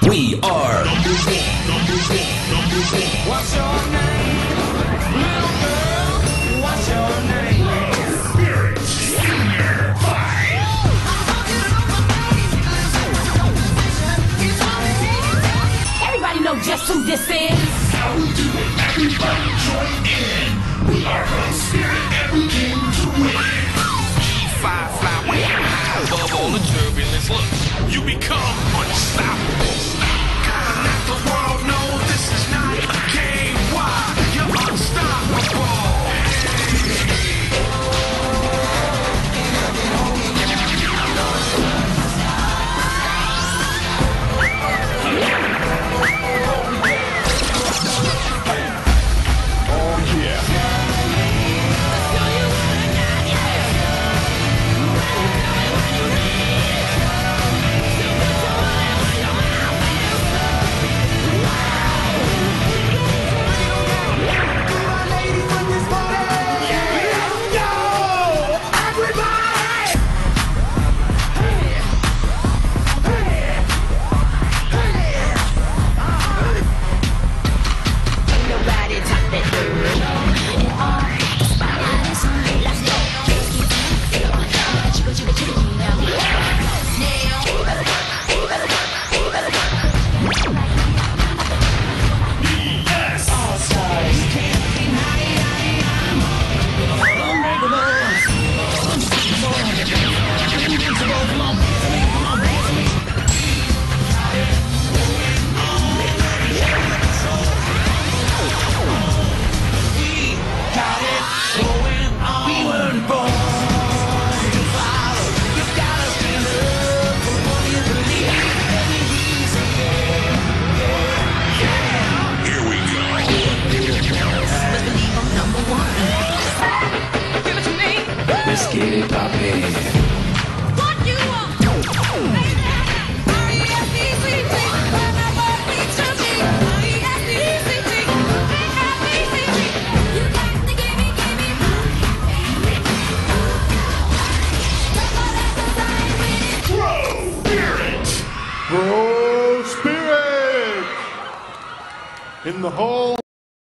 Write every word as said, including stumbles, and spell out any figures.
We are number one, number one, number one. What's your name? Little girl, what's your name? Spirit Senior Five. Everybody know just who this is. How we do it, everybody join in. We are from Spirit and we came to win. Fly, fly, way high above all the turbulence. Look, you become unstoppable. Gotta let the world know this is not a game. Why? You're unstoppable. Oh yeah. Let's get it poppin'. What you want? Baby, R E S P C T. When my bird beats to me. R E S P C T. R E S P C T. You got to give me, give me Grow Spirit. Grow Spirit in the whole